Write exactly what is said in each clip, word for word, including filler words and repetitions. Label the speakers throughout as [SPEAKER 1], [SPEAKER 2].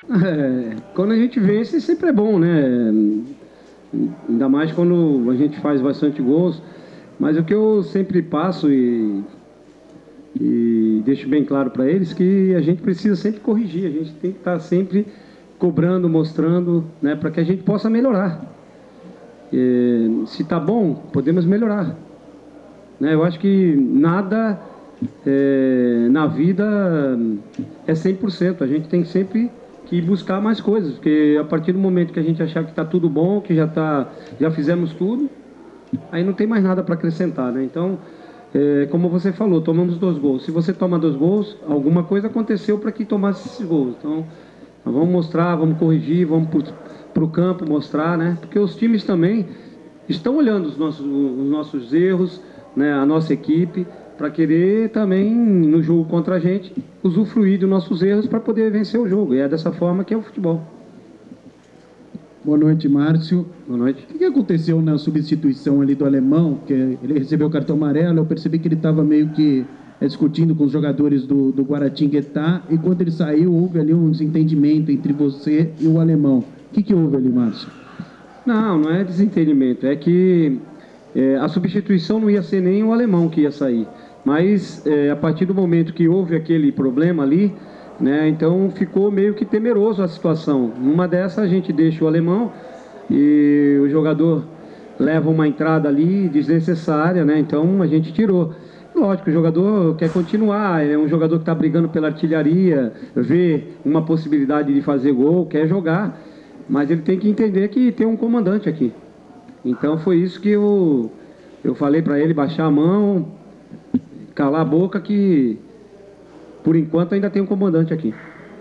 [SPEAKER 1] É, quando a gente vence, sempre é bom, né? Ainda mais quando a gente faz bastante gols. Mas o que eu sempre passo e, e deixo bem claro para eles que a gente precisa sempre corrigir, a gente tem que estar sempre cobrando, mostrando, né, para que a gente possa melhorar. É, se está bom, podemos melhorar. Né? Eu acho que nada é, na vida é cem por cento. A gente tem sempre que buscar mais coisas, porque a partir do momento que a gente achar que está tudo bom, que já, tá, já fizemos tudo, aí não tem mais nada para acrescentar, né? Então, é, como você falou, tomamos dois gols. Se você toma dois gols, alguma coisa aconteceu para que tomasse esses gols. Então, vamos mostrar, vamos corrigir, vamos para o campo mostrar, né? Porque os times também estão olhando os nossos, os nossos erros, né? A nossa equipe, para querer também, no jogo contra a gente, usufruir dos nossos erros para poder vencer o jogo. E é dessa forma que é o futebol.
[SPEAKER 2] Boa noite, Márcio.
[SPEAKER 1] Boa noite.
[SPEAKER 2] O que aconteceu na substituição ali do alemão? Que ele recebeu o cartão amarelo, eu percebi que ele estava meio que é, discutindo com os jogadores do, do Guaratinguetá, e quando ele saiu, houve ali um desentendimento entre você e o alemão. O que, que houve ali, Márcio?
[SPEAKER 1] Não, não é desentendimento, é que é, a substituição não ia ser nem o alemão que ia sair, mas é, a partir do momento que houve aquele problema ali, né, então ficou meio que temeroso a situação. Numa dessa a gente deixa o alemão e o jogador leva uma entrada ali desnecessária, né, então a gente tirou. Lógico, o jogador quer continuar, é um jogador que está brigando pela artilharia, vê uma possibilidade de fazer gol, quer jogar, mas ele tem que entender que tem um comandante aqui. Então foi isso que eu, eu falei para ele, baixar a mão, calar a boca, que por enquanto ainda tem um comandante aqui.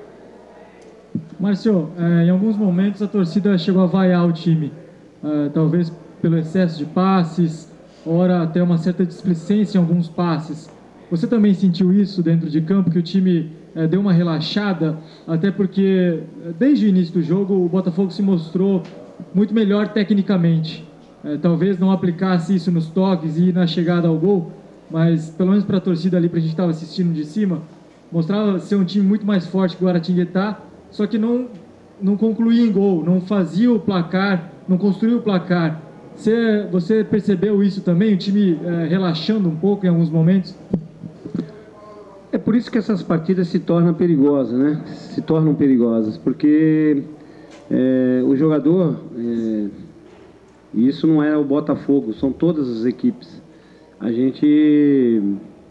[SPEAKER 3] Márcio, é, em alguns momentos a torcida chegou a vaiar o time, é, talvez pelo excesso de passes, ora até uma certa displicência em alguns passes. Você também sentiu isso dentro de campo, que o time é, deu uma relaxada, até porque desde o início do jogo o Botafogo se mostrou muito melhor tecnicamente. É, talvez não aplicasse isso nos toques e na chegada ao gol, mas pelo menos para a torcida ali, para a gente estar assistindo de cima, mostrava ser um time muito mais forte que o Guaratinguetá, só que não, não concluía em gol, não fazia o placar, não construía o placar. Você, você percebeu isso também, o time é, relaxando um pouco em alguns momentos?
[SPEAKER 1] É por isso que essas partidas se tornam perigosas, né? Se tornam perigosas, porque é, o jogador, é, e isso não é o Botafogo, são todas as equipes. A gente,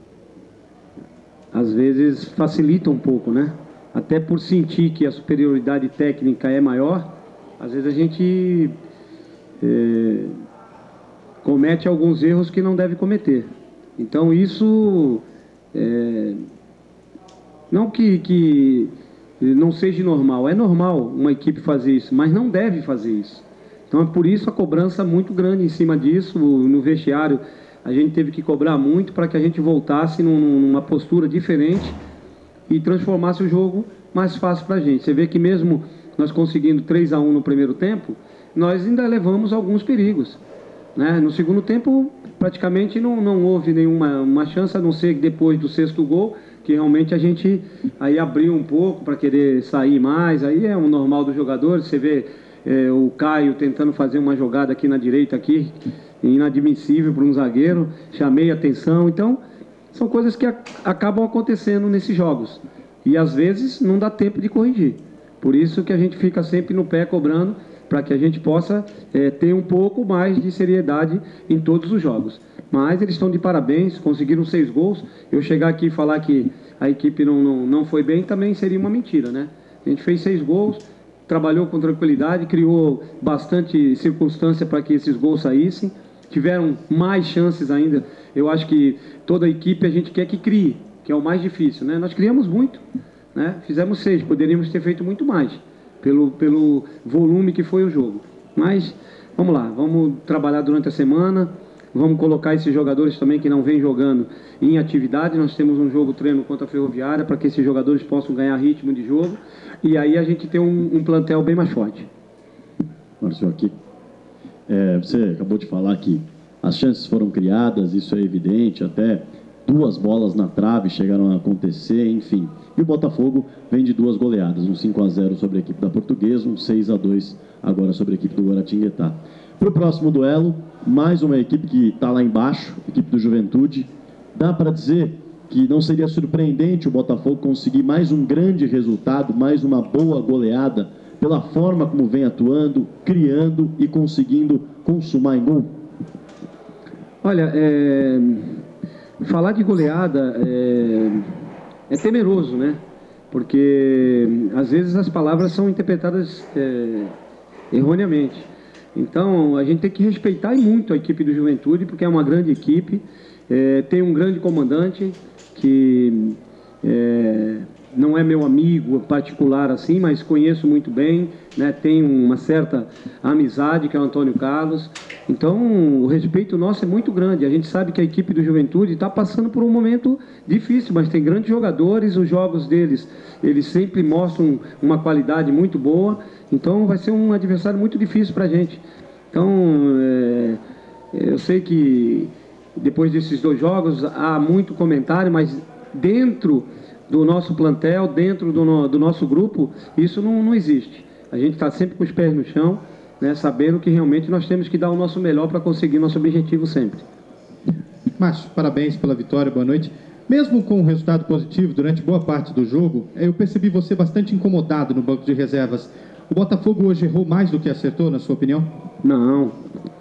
[SPEAKER 1] às vezes, facilita um pouco, né? Até por sentir que a superioridade técnica é maior, às vezes a gente é, comete alguns erros que não deve cometer. Então isso, é, não que, que não seja normal, é normal uma equipe fazer isso, mas não deve fazer isso. Então é por isso a cobrança muito grande em cima disso. No vestiário a gente teve que cobrar muito para que a gente voltasse numa postura diferente e transformasse o jogo mais fácil para a gente. Você vê que mesmo nós conseguindo três a um no primeiro tempo, nós ainda levamos alguns perigos, né? No segundo tempo, praticamente não, não houve nenhuma uma chance, a não ser depois do sexto gol, que realmente a gente aí abriu um pouco para querer sair mais. Aí é o normal dos jogadores. Você vê é, o Caio tentando fazer uma jogada aqui na direita, aqui, inadmissível para um zagueiro, chamei a atenção. Então, são coisas que a, acabam acontecendo nesses jogos. E às vezes não dá tempo de corrigir. Por isso que a gente fica sempre no pé cobrando, para que a gente possa é, ter um pouco mais de seriedade em todos os jogos. Mas eles estão de parabéns, conseguiram seis gols. Eu chegar aqui e falar que a equipe não, não, não foi bem também seria uma mentira, né? A gente fez seis gols, trabalhou com tranquilidade, criou bastante circunstância para que esses gols saíssem. Tiveram mais chances ainda. Eu acho que toda a equipe a gente quer que crie, que é o mais difícil, né? Nós criamos muito, né? Fizemos seis, poderíamos ter feito muito mais, pelo, pelo volume que foi o jogo. Mas, vamos lá, vamos trabalhar durante a semana, vamos colocar esses jogadores também que não vêm jogando em atividade. Nós temos um jogo treino contra a Ferroviária, para que esses jogadores possam ganhar ritmo de jogo, e aí a gente tem um, um plantel bem mais forte.
[SPEAKER 4] Márcio, aqui. É, você acabou de falar que as chances foram criadas, isso é evidente, até duas bolas na trave chegaram a acontecer, enfim. E o Botafogo vem de duas goleadas, um cinco a zero sobre a equipe da Portuguesa, um seis a dois agora sobre a equipe do Guaratinguetá. Para o próximo duelo, mais uma equipe que está lá embaixo, equipe do Juventude. Dá para dizer que não seria surpreendente o Botafogo conseguir mais um grande resultado, mais uma boa goleada, pela forma como vem atuando, criando e conseguindo consumar em gol?
[SPEAKER 1] Olha, é... falar de goleada é... é temeroso, né? Porque às vezes as palavras são interpretadas é... erroneamente. Então a gente tem que respeitar muito a equipe do Juventude, porque é uma grande equipe, é... tem um grande comandante que é... não é meu amigo particular assim, mas conheço muito bem, né? Tem uma certa amizade, que é o Antônio Carlos. Então, o respeito nosso é muito grande. A gente sabe que a equipe do Juventude está passando por um momento difícil, mas tem grandes jogadores, os jogos deles, eles sempre mostram uma qualidade muito boa. Então, vai ser um adversário muito difícil para a gente. Então, é, eu sei que depois desses dois jogos há muito comentário, mas dentro do nosso plantel, dentro do, no, do nosso grupo, isso não, não existe. A gente está sempre com os pés no chão, né, sabendo que realmente nós temos que dar o nosso melhor para conseguir nosso objetivo sempre.
[SPEAKER 5] Márcio, parabéns pela vitória, boa noite. Mesmo com um resultado positivo durante boa parte do jogo, eu percebi você bastante incomodado no banco de reservas. O Botafogo hoje errou mais do que acertou, na sua opinião?
[SPEAKER 1] Não,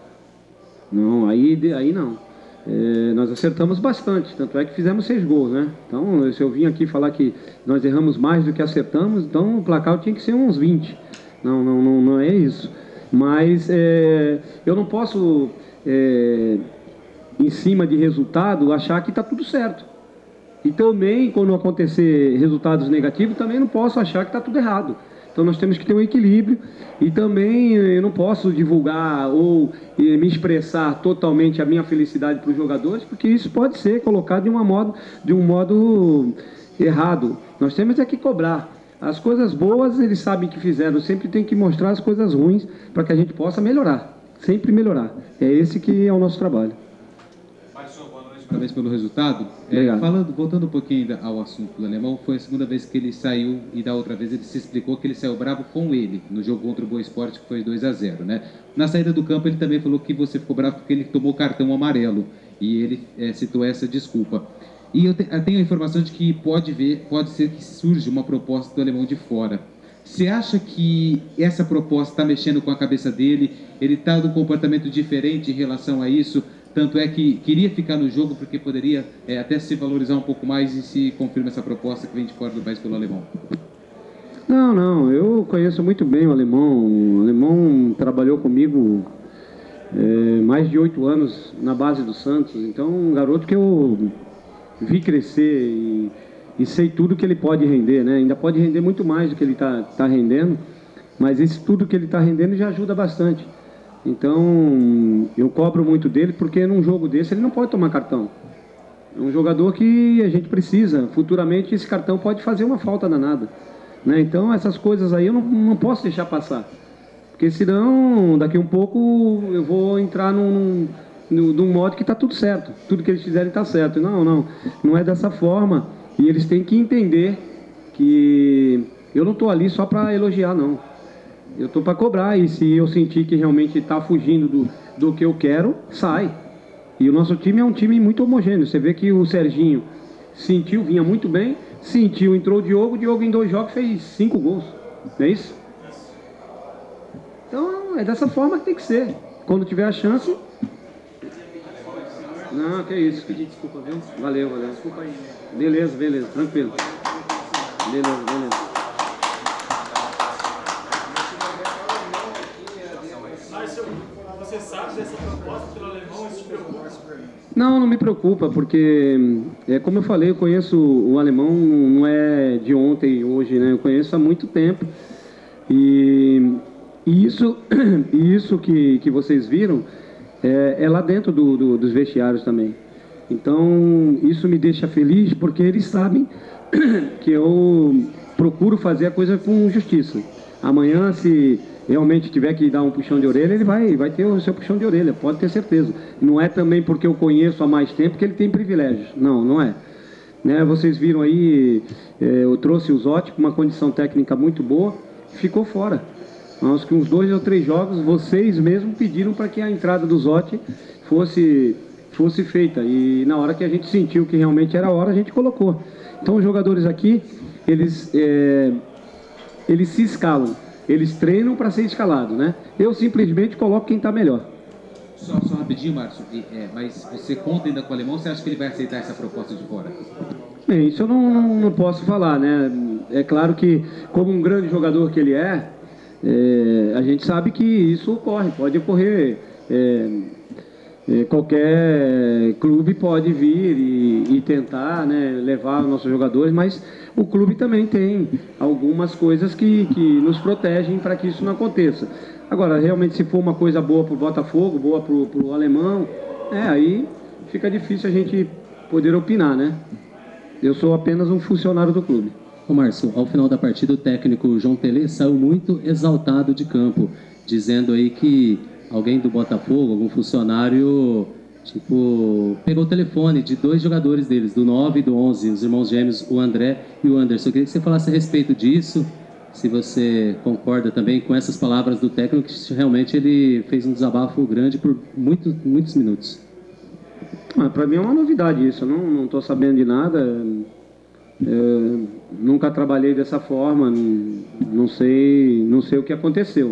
[SPEAKER 1] não, aí, aí não. É, nós acertamos bastante, tanto é que fizemos seis gols, né? Então, se eu vim aqui falar que nós erramos mais do que acertamos, então o placar tinha que ser uns vinte. Não, não, não, não é isso. Mas é, eu não posso, é, em cima de resultado, achar que está tudo certo. E também, quando acontecer resultados negativos, também não posso achar que está tudo errado. Então nós temos que ter um equilíbrio e também eu não posso divulgar ou eh, me expressar totalmente a minha felicidade para os jogadores, porque isso pode ser colocado de, uma modo, de um modo errado. Nós temos é que cobrar. As coisas boas eles sabem que fizeram, sempre tem que mostrar as coisas ruins para que a gente possa melhorar, sempre melhorar. É esse que é o nosso trabalho.
[SPEAKER 6] Parabéns pelo resultado. É, falando, voltando um pouquinho ainda ao assunto do Alemão, foi a segunda vez que ele saiu e da outra vez ele se explicou que ele saiu bravo com ele no jogo contra o Boa Esporte, que foi dois a zero, né? Na saída do campo ele também falou que você ficou bravo porque ele tomou cartão amarelo e ele é, citou essa desculpa. E eu, te, eu tenho a informação de que pode ver, pode ser que surja uma proposta do Alemão de fora. Você acha que essa proposta está mexendo com a cabeça dele? Ele está num comportamento diferente em relação a isso? Tanto é que queria ficar no jogo porque poderia é, até se valorizar um pouco mais e se confirma essa proposta que vem de fora do país pelo Alemão.
[SPEAKER 1] Não, não, eu conheço muito bem o Alemão. O Alemão trabalhou comigo é, mais de oito anos na base do Santos. Então, um garoto que eu vi crescer e, e sei tudo que ele pode render, né? Ainda pode render muito mais do que ele está tá rendendo, mas esse tudo que ele está rendendo já ajuda bastante. Então, eu cobro muito dele, porque num jogo desse ele não pode tomar cartão. É um jogador que a gente precisa. Futuramente esse cartão pode fazer uma falta danada, né? Então, essas coisas aí eu não, não posso deixar passar. Porque senão, daqui um pouco, eu vou entrar num, num, num modo que está tudo certo. Tudo que eles fizerem está certo. Não, não. Não é dessa forma. E eles têm que entender que eu não estou ali só para elogiar, não. Eu estou para cobrar, e se eu sentir que realmente está fugindo do, do que eu quero, sai. E o nosso time é um time muito homogêneo. Você vê que o Serginho sentiu, vinha muito bem, sentiu, entrou o Diogo, o Diogo em dois jogos fez cinco gols. Não é isso? Então, é dessa forma que tem que ser. Quando tiver a chance... Não, que isso. Pedir desculpa, viu? Valeu, valeu. Desculpa aí. Beleza, beleza, tranquilo. Beleza, beleza.
[SPEAKER 7] Você sabe dessa proposta pelo Alemão, isso te preocupa?
[SPEAKER 1] Não, não me preocupa, porque, é, como eu falei, eu conheço o Alemão, não é de ontem, hoje, né? Eu conheço há muito tempo. E, e isso, isso que, que vocês viram é, é lá dentro do, do, dos vestiários também. Então, isso me deixa feliz, porque eles sabem que eu procuro fazer a coisa com justiça. Amanhã, se realmente tiver que dar um puxão de orelha, ele vai, vai ter o seu puxão de orelha, pode ter certeza. Não é também porque eu conheço há mais tempo que ele tem privilégios. Não, não é. Né, vocês viram aí, eh, eu trouxe o Zotti com uma condição técnica muito boa, ficou fora. Acho que uns dois ou três jogos, vocês mesmos pediram para que a entrada do Zotti fosse, fosse feita. E na hora que a gente sentiu que realmente era a hora, a gente colocou. Então os jogadores aqui, eles, é, eles se escalam, eles treinam para ser escalado, né? Eu simplesmente coloco quem está melhor.
[SPEAKER 6] Só, só rapidinho, Márcio, é, mas você conta ainda com o Alemão, você acha que ele vai aceitar essa proposta de fora?
[SPEAKER 1] Bem, isso eu não, não, não posso falar, né? É claro que, como um grande jogador que ele é, é a gente sabe que isso ocorre, pode ocorrer. É, é, qualquer clube pode vir e, e tentar, né, levar os nossos jogadores, mas o clube também tem algumas coisas que, que nos protegem para que isso não aconteça. Agora, realmente, se for uma coisa boa para o Botafogo, boa para o Alemão, é, aí fica difícil a gente poder opinar, né? Eu sou apenas um funcionário do clube.
[SPEAKER 8] Ô Márcio, ao final da partida, o técnico João Telê saiu muito exaltado de campo, dizendo aí que alguém do Botafogo, algum funcionário, tipo, pegou o telefone de dois jogadores deles, do nove e do onze, os irmãos gêmeos, o André e o Anderson. Eu queria que você falasse a respeito disso, se você concorda também com essas palavras do técnico, que realmente ele fez um desabafo grande por muito, muitos minutos.
[SPEAKER 1] Ah, para mim é uma novidade isso, eu não estou sabendo de nada, eu nunca trabalhei dessa forma, não, não, sei, não sei o que aconteceu.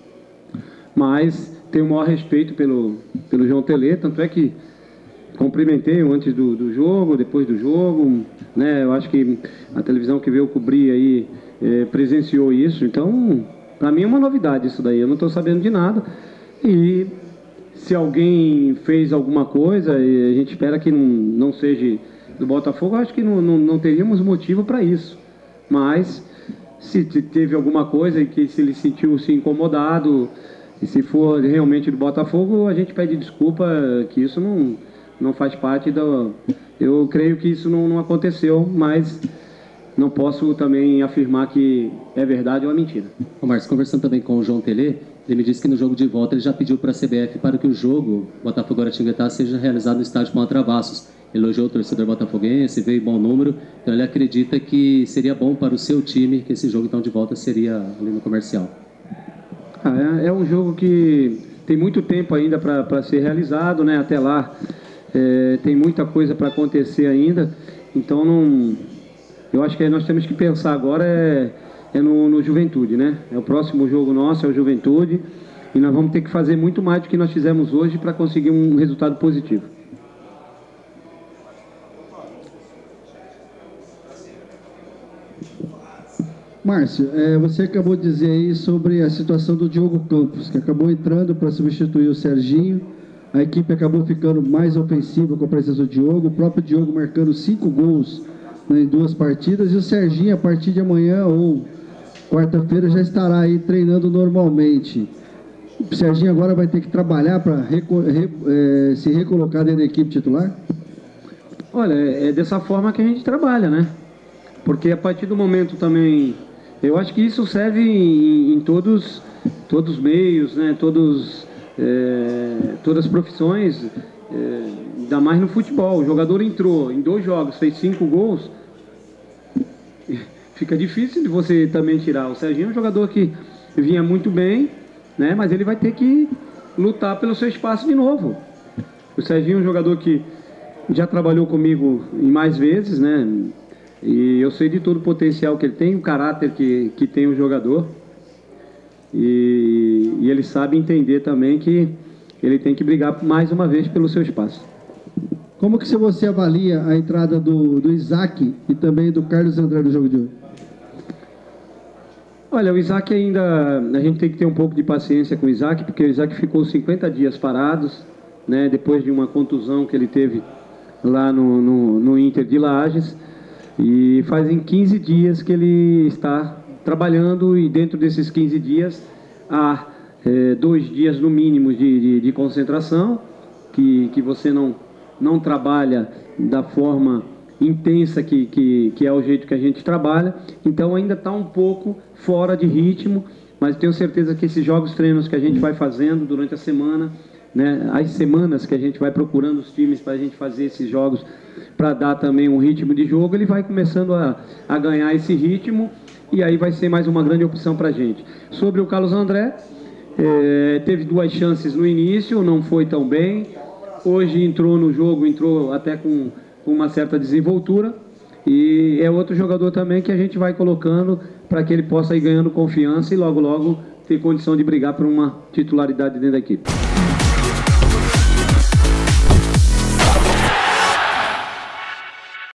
[SPEAKER 1] Mas tenho o maior respeito pelo, pelo João Telê, tanto é que cumprimentei-o antes do, do jogo, depois do jogo, né? Eu acho que a televisão que veio cobrir aí é, presenciou isso, então para mim é uma novidade isso daí, eu não estou sabendo de nada. E se alguém fez alguma coisa, e a gente espera que não, não seja do Botafogo, eu acho que não, não, não teríamos motivo para isso. Mas se teve alguma coisa e que se ele sentiu-se incomodado, e se for realmente do Botafogo, a gente pede desculpa, que isso não, não faz parte do... Eu creio que isso não, não aconteceu, mas não posso também afirmar que é verdade ou é mentira.
[SPEAKER 8] Ô Márcio, conversando também com o João Telê, ele me disse que no jogo de volta ele já pediu para a C B F para que o jogo Botafogo-Guaratinguetá seja realizado no estádio com Travassos. Elogiou o torcedor botafoguense, veio bom número, então ele acredita que seria bom para o seu time que esse jogo então de volta seria ali no Comercial.
[SPEAKER 1] Ah, é, é um jogo que tem muito tempo ainda para ser realizado, né? Até lá é, tem muita coisa para acontecer ainda, então não, eu acho que nós temos que pensar agora é, é no, no Juventude, né? É o próximo jogo nosso, é o Juventude, e nós vamos ter que fazer muito mais do que nós fizemos hoje para conseguir um resultado positivo.
[SPEAKER 2] Márcio, é, você acabou de dizer aí sobre a situação do Diogo Campos, que acabou entrando para substituir o Serginho. A equipe acabou ficando mais ofensiva com a presença do Diogo, o próprio Diogo marcando cinco gols, né, em duas partidas, e o Serginho, a partir de amanhã ou quarta-feira, já estará aí treinando normalmente. O Serginho agora vai ter que trabalhar para reco re é, se recolocar dentro da equipe titular?
[SPEAKER 1] Olha, é dessa forma que a gente trabalha, né? Porque a partir do momento também... Eu acho que isso serve em, em todos, todos os meios, né? Todos, é, todas as profissões, é, ainda mais no futebol. O jogador entrou em dois jogos, fez cinco gols, fica difícil de você também tirar. O Serginho é um jogador que vinha muito bem, né? Mas ele vai ter que lutar pelo seu espaço de novo. O Serginho é um jogador que já trabalhou comigo em mais vezes, né? E eu sei de todo o potencial que ele tem, o caráter que, que tem o jogador. E, e ele sabe entender também que ele tem que brigar mais uma vez pelo seu espaço.
[SPEAKER 2] Como que você avalia a entrada do, do Isaac e também do Carlos André no jogo de hoje?
[SPEAKER 1] Olha, o Isaac ainda... A gente tem que ter um pouco de paciência com o Isaac, porque o Isaac ficou cinquenta dias parados, né, depois de uma contusão que ele teve lá no, no, no Inter de Lages. E fazem quinze dias que ele está trabalhando, e dentro desses quinze dias há é, dois dias no mínimo de, de, de concentração, que, que você não, não trabalha da forma intensa que, que, que é o jeito que a gente trabalha, então ainda está um pouco fora de ritmo, mas tenho certeza que esses jogos treinos que a gente vai fazendo durante a semana, né, as semanas que a gente vai procurando os times para a gente fazer esses jogos, para dar também um ritmo de jogo, ele vai começando a, a ganhar esse ritmo e aí vai ser mais uma grande opção para a gente. Sobre o Carlos André, é, teve duas chances no início, não foi tão bem, hoje entrou no jogo, entrou até com, com uma certa desenvoltura, e é outro jogador também que a gente vai colocando para que ele possa ir ganhando confiança e logo logo ter condição de brigar por uma titularidade dentro da equipe.